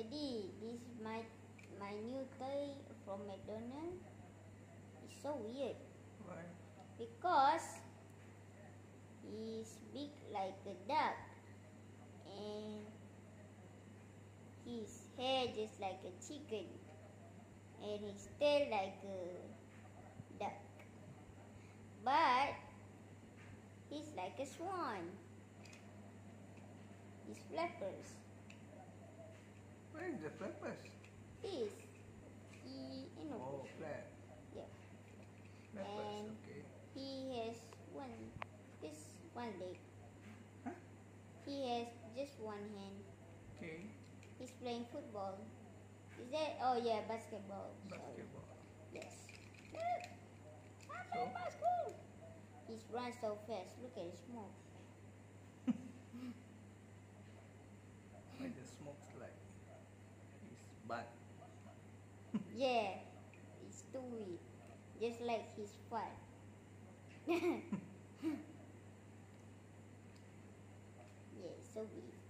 Daddy, this is my new toy from McDonald's. It's so weird. Why? Because he's big like a duck and his hair just like a chicken and his tail like a duck. But he's like a swan. His flappers. Where is the flappers? This. Oh, flap. Yeah. Flappers, And okay. he has this one leg. Huh? He has just one hand. Okay. He's playing football. Is that? Oh yeah, basketball. Basketball. Sorry. Yes. I'm So? playing basketball. He runs so fast. Look at his smoke. Why the smoke's like his butt? Yeah, it's too weird. Just like his fart. Yeah, so weird.